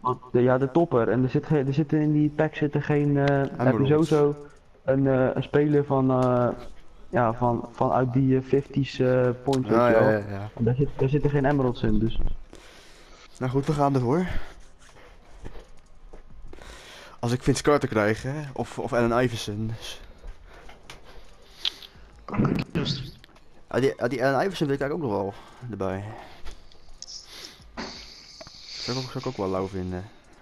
Ja, de topper. En er zitten in die pack zitten geen. Heb je Emeralds. sowieso een speler van. Ja, vanuit die 50's points, weet Ah, je ja, wel. ja, ja. En daar zitten geen emeralds in, dus. Nou goed, we gaan ervoor. Als ik Vince Carter krijg, hè, of Allen Iverson. Juist. Die Allen Iverson wil ik eigenlijk ook nog wel erbij. Zou ik ook wel lauw vinden.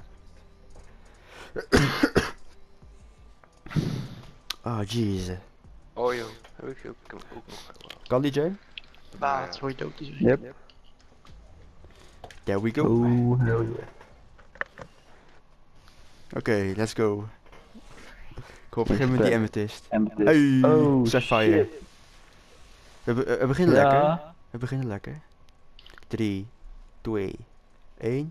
Ah, jeez. Oh joh, heb ik hem ook nog wel. Kan die, Jay? Baat, word je dood is. Yep. There we go. Oh, hell yeah. Oké, let's go. Ik hoop begin met die amethyst. Amethyst. Hey, Oh, Sapphire. shit. We beginnen lekker. Ja. We beginnen lekker. 3, 2, 1.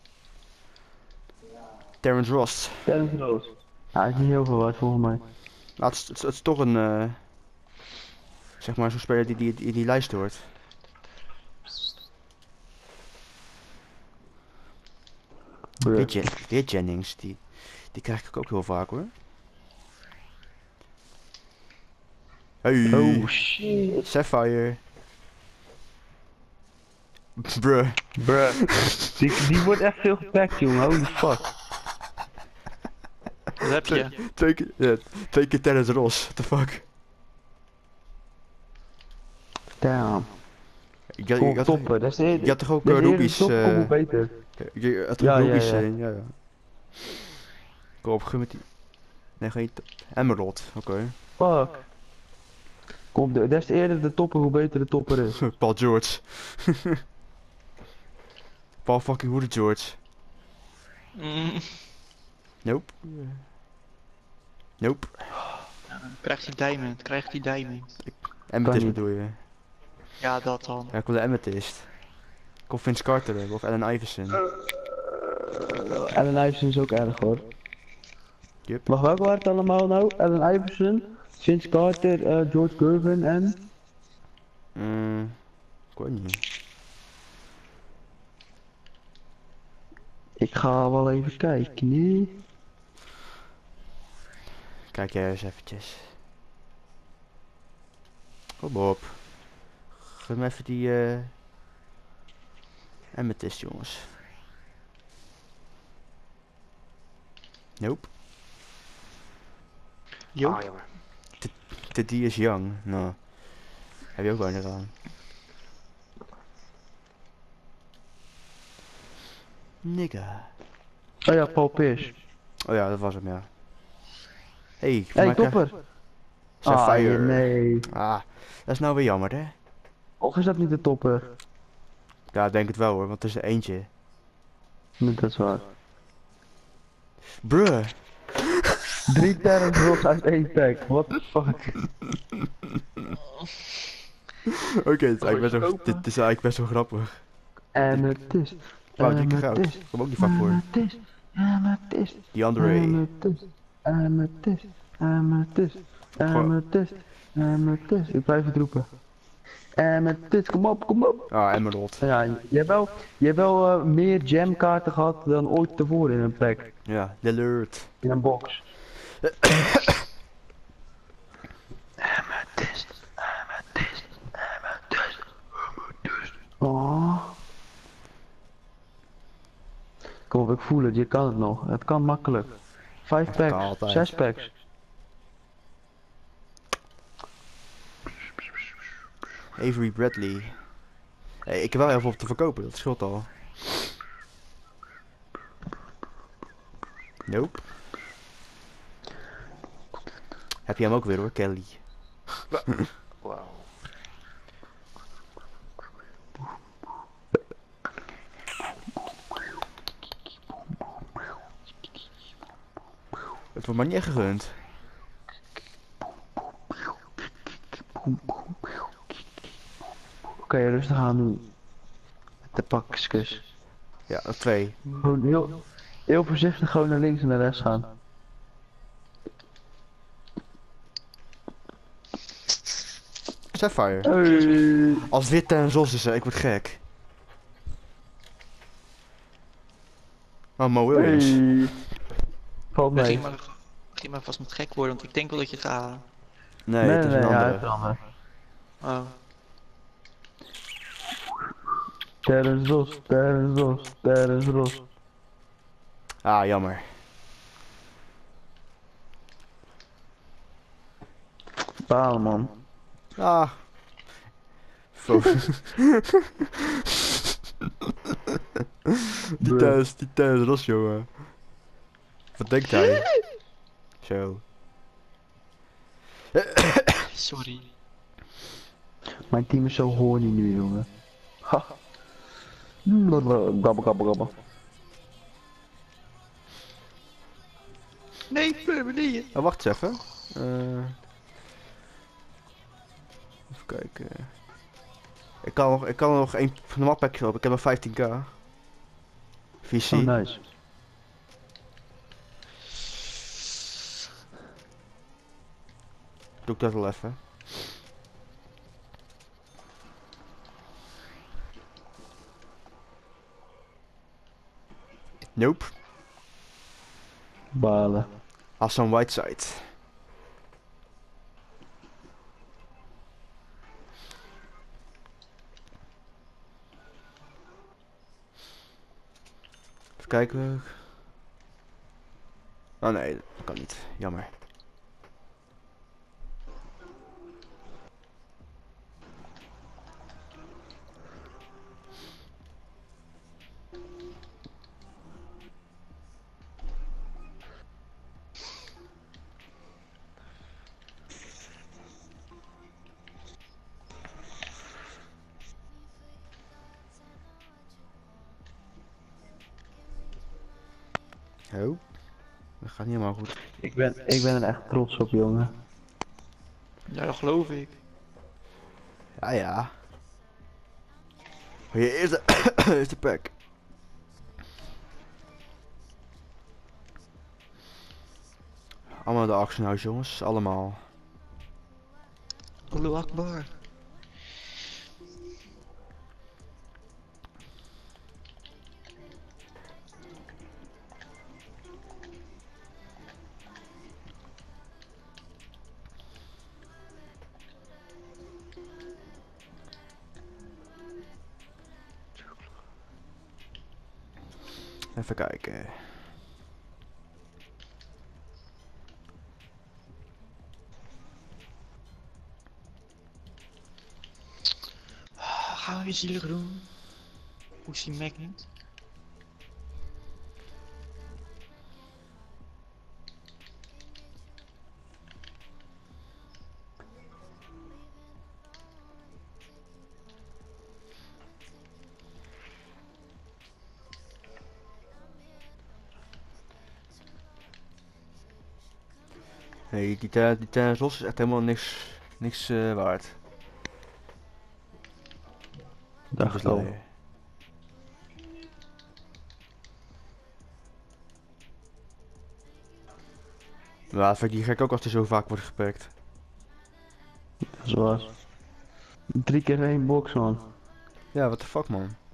Terrence Ross. Terrence Ross. Ja, hij is niet heel veel waard volgens mij. Nou, het is toch een, zeg maar zo'n speler die in die lijst hoort. Bruh. Weer Jennings, die krijg ik ook heel vaak hoor. Hey, Oh shit. Sapphire. Bruh. Bruh. Die wordt echt veel gepakt, jongen. Holy fuck. Wat heb je? Twee keer Terrence Ross, what the fuck. Damn. Je had, Toppen. Dat is de je had toch ook de eerste Ruby's, top, kom hoe beter. je had toch Ja, ja, Ruby's, ja. ja. Kom op, gun met die. Nee, geen Emerald, oké. Fuck. Kom, des te eerder de topper, hoe beter de topper is. Paul George. Paul fucking Woody George. Mm. Nope. Nope. Krijgt hij diamond, krijgt hij diamond. Amethyst niet. bedoel je? Ja, dat dan. Ja, ik wil de Amethyst. Ik wil Vince Carter hebben, of Allen Iverson. Allen Iverson is ook erg hoor. Yup. Wacht, welke waren het allemaal nou? Allen Iverson, Vince Carter, George Gervin en... Ik weet niet. Ik ga wel even kijken, nee. Kijk jij eens eventjes. Kom op. Geef me even die Amethyst, jongens. Nope. Jo. Ah jongen. Die is young. Nou. Heb je ook weinig aan. Nigga. Oh ja, Paul Pierce. Oh ja, dat was hem, ja. Hey, Hey, topper! Sapphire. Nee. Ah, dat is nou weer jammer, hè? Of is dat niet de topper? Ja, ik denk het wel hoor, want het is er eentje. Nee, dat is waar. Bruh. 3 Terrence Ross uit 1 pack, what the fuck? Oké, dit is eigenlijk best wel grappig. En het is... Wauw, 3 keer goud. Kom ook niet vaak voor. Amethyst. Die Andre. Amethyst. Ik blijf het roepen. Amethyst, kom op, kom op. Ah, Emerald. Ja, je hebt wel meer jamkaarten gehad dan ooit tevoren in een pack. Ja, Lillard. In een box. Amethyst. Oh. Kom op, ik voel het, je kan het nog. Het kan makkelijk. 5 kan packs, altijd. 6 packs. Avery Bradley. Hey, ik heb wel heel veel op te verkopen, dat scheelt al. Nope. Heb je hem ook weer hoor, Kelly. Wauw. Het wordt maar niet echt gegund. Oké, rustig aan doen. Met de pakjes. Ja, 2. Gewoon heel voorzichtig gewoon naar links en naar rechts gaan. Sapphire. Hey. Als wit en zos is, ik word gek. Oh, Mo Williams. Hey. Valt mee. Begin maar vast met gek worden, want ik denk wel dat je het gaat halen. Nee, het is een ja, andere. het is een andere. Oh. Terrence Ross, Terrence Ross, Terrence Ross. Ah, jammer. Balen, man. Ah. Fo- die Terrence Ross, jongen. Wat denkt hij? Zo. Sorry. Mijn team is zo horny nu, jongen. Ha. Gabbel, gabbel, gabbel. Nee, beneden. Oh, wacht eens even. Even kijken. Ik kan nog één normaal packje op. Ik heb nog 15k. VC. Oh, nice. Doe ik dat wel even. Nope. Balen. Hassan Whiteside. Even kijken. Oh nee, dat kan niet. Jammer. Oh, dat gaat niet helemaal goed. Ik ben er echt trots op, jongen. Ja, dat geloof ik. Ja, ja. Oh, je eerste, eerste pack. Allemaal de Axenhuis, jongens. Allemaal. Allahu Akbar. Even kijken. Gaan we weer zielig doen? Pussy Magnet. Nee, die Terrence Ross is echt helemaal niks waard. Dacht Dat is al. leuk. Ja, vind ik die gek ook als hij zo vaak wordt gepakt. Dat is waar. 3 keer 1 box, man. Ja, what the fuck, man.